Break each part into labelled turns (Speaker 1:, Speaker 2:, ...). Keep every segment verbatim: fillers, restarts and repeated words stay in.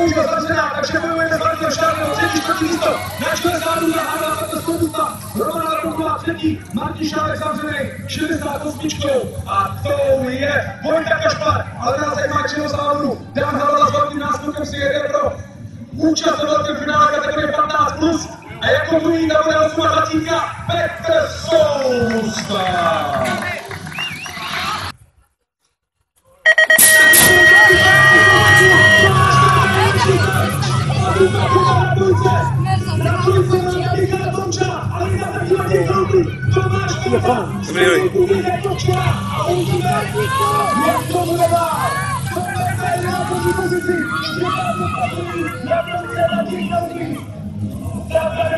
Speaker 1: bohužel zavřená, takže bojujeme s Markem Šálkem o třetí, čtvrtý místo. Na čele zádu nahává tato Tumpach. Labounková třetí, Martin Šálek zavřený šedesát osm a tou je Vojtěch Kašpar, ale nás zajímá čeho závodu. Dan Halala s velkým náskokem si jede pro účast ve velkém finále kategorie patnáct plus a jako druhý na bude osmadvacet Petr Sousta.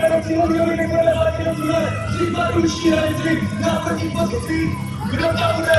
Speaker 1: Kdo tam bude?